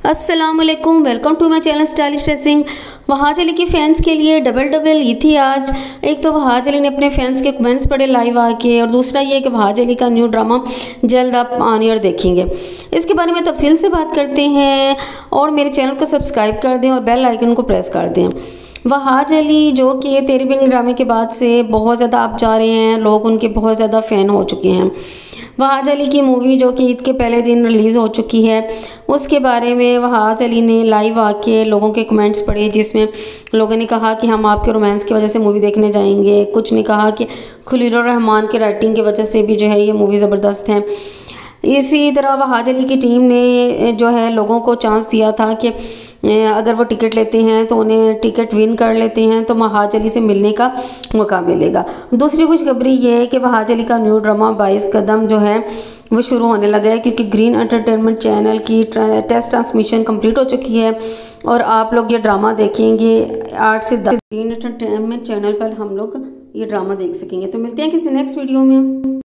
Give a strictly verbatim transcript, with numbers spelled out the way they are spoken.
अस्सलाम वालेकुम, welcome to my channel stylish dressing. Wahaj Ali के फैंस के लिए डबल डबल ये थी आज। एक तो वहाज अली ने अपने फैंस के कमेंट्स पढ़े लाइव आके, और दूसरा ये कि वहाज अली का न्यू ड्रामा जल्द आप ऑन एयर देखेंगे। इसके बारे में तफसील से बात करते हैं, और मेरे चैनल को सब्सक्राइब कर दें और बेल आइकन को प्रेस कर दें। वहाज अली जो कि तेरी बिन ड्रामे के बाद से बहुत ज़्यादा आप जा रहे हैं, लोग उनके बहुत ज़्यादा फ़ैन हो चुके हैं। वहाज अली की मूवी जो कि ईद के पहले दिन रिलीज़ हो चुकी है, उसके बारे में वहाज अली ने लाइव आके लोगों के कमेंट्स पढ़े, जिसमें लोगों ने कहा कि हम आपके रोमांस की वजह से मूवी देखने जाएंगे। कुछ ने कहा कि खलील रहमान के राइटिंग की वजह से भी जो है ये मूवी ज़बरदस्त है। इसी तरह वहाज अली की टीम ने जो है लोगों को चांस दिया था कि अगर वो टिकट लेते हैं तो उन्हें टिकट विन कर लेते हैं तो वहाज अली से मिलने का मौका मिलेगा। दूसरी खुशखबरी ये है कि वहाज अली का न्यू ड्रामा बाईस कदम जो है वो शुरू होने लगा है, क्योंकि ग्रीन एंटरटेनमेंट चैनल की टेस्ट ट्रांसमिशन कंप्लीट हो चुकी है और आप लोग ये ड्रामा देखेंगे आठ से दस ग्रीन एंटरटेनमेंट चैनल पर हम लोग ये ड्रामा देख सकेंगे। तो मिलते हैं किसी नेक्स्ट वीडियो में।